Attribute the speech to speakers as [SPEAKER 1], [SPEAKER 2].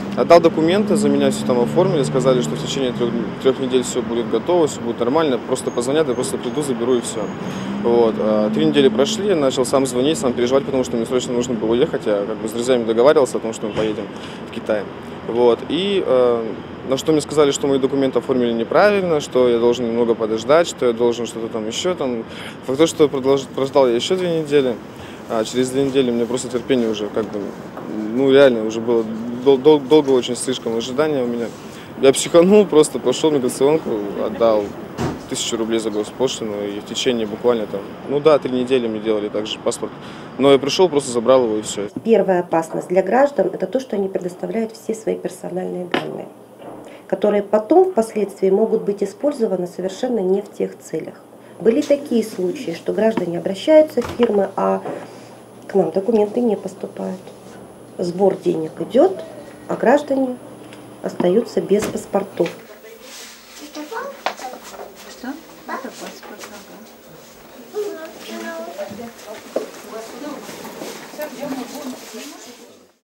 [SPEAKER 1] Отдал документы, за меня все там оформили, сказали, что в течение трех недель все будет готово, все будет нормально, просто позвонят, я просто приду, заберу и все. Вот. 3 недели прошли, я начал сам звонить, сам переживать, потому что мне срочно нужно было уехать, я как бы с друзьями договаривался о том, что мы поедем в Китай. Вот. И на что мне сказали, что мои документы оформили неправильно, что я должен немного подождать, что я должен что-то там еще там. Факт то, что прождал я еще 2 недели, а через 2 недели мне просто терпение уже как бы, ну реально уже было долго очень слишком ожидания у меня. Я психанул, просто пошел в миграционку, отдал 1000 рублей за госпошлину, и в течение буквально там, ну да, 3 недели мне делали также паспорт. Но я пришел, просто забрал его и все.
[SPEAKER 2] Первая опасность для граждан – это то, что они предоставляют все свои персональные данные, которые потом впоследствии могут быть использованы совершенно не в тех целях. Были такие случаи, что граждане обращаются в фирмы, а к нам документы не поступают. Сбор денег идет, а граждане остаются без паспортов.
[SPEAKER 3] Что? Это паспорт, ага.